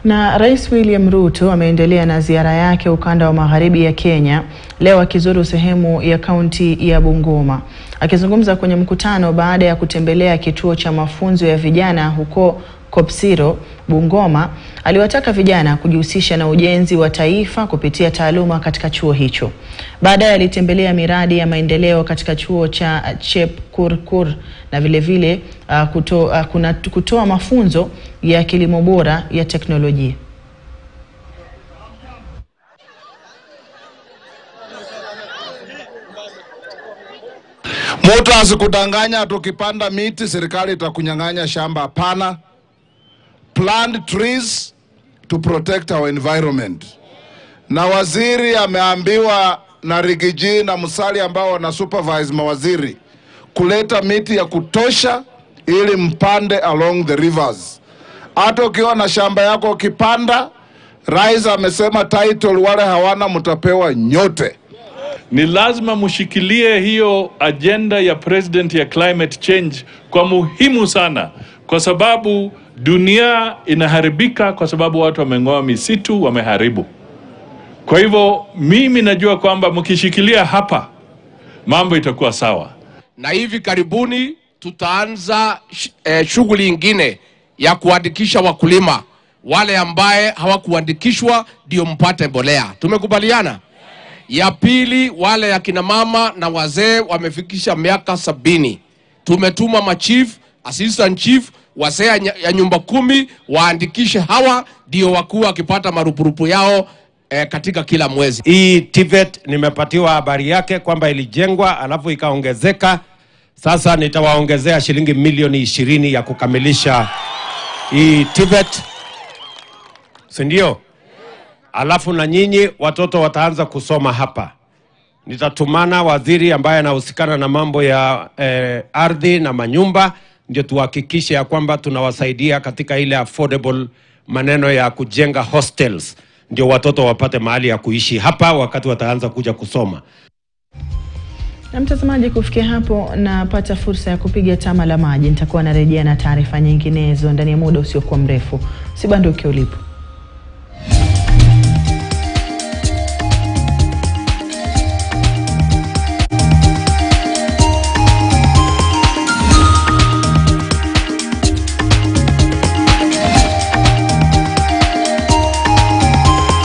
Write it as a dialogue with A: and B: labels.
A: Na Rais William Ruto ameendelea na ziara yake ukanda wa Magharibi ya Kenya, leo akizuru sehemu ya kaunti ya Bungoma. Akizungumza kwenye mkutano baada ya kutembelea kituo cha mafunzo ya vijana huko Kopsiro, Bungoma, aliwataka vijana kujihusisha na ujenzi wa taifa kupitia taaluma katika chuo hicho. Baadaye alitembelea miradi ya maendeleo katika chuo cha Chepkurkur na vile kutoa mafunzo ya kilimo bora ya teknolojia.
B: Mtu asikudanganya tukipanda miti serikali itakunyang'anya shamba, hapana. Plant trees to protect our environment. Na waziri ameambiwa na Rigiji na Musali ambao wana supervise mawaziri kuleta miti ya kutosha ili mpande along the rivers. Hata ukiwa na shamba yako ukipanda, Rais amesema title wale hawana mtapewa nyote.
C: Ni lazima mushikilie hiyo agenda ya president ya climate change kwa muhimu sana, kwa sababu dunia inaharibika kwa sababu watu wameng'oa misitu, wameharibu. Kwa hivyo mimi najua kwamba mkishikilia hapa mambo itakuwa sawa.
D: Na hivi karibuni tutaanza shughuli nyingine ya kuandikisha wakulima wale ambaye hawakuandikishwa ndio mpate mbolea. Tumekubaliana? Ya pili, wale akina mama na wazee wamefikisha miaka 70. Tumetuma machief, assistant chief, wazee ya nyumba 10 waandikishe hawa ndio wakuu wakipata marupurupu yao katika kila mwezi.
E: Hii TVET nimepatiwa habari yake kwamba ilijengwa alafu ikaongezeka. Sasa nitawaongezea shilingi milioni 20 ya kukamilisha hii TVET. Sindio? Alafu na nyinyi watoto wataanza kusoma hapa. Nitatumana waziri ambaye anahusikana na mambo ya ardhi na manyumba, ndio tuhakikishe ya kwamba tunawasaidia katika ile affordable maneno ya kujenga hostels, ndio watoto wapate mahali ya kuishi hapa wakati wataanza kuja kusoma.
A: Na mtazamaji, kufikia hapo napata fursa ya kupiga tama la maji. Nitakuwa narejea na taarifa nyinginezo ndani ya muda usiokuwa mrefu. Usibanduke ulipo.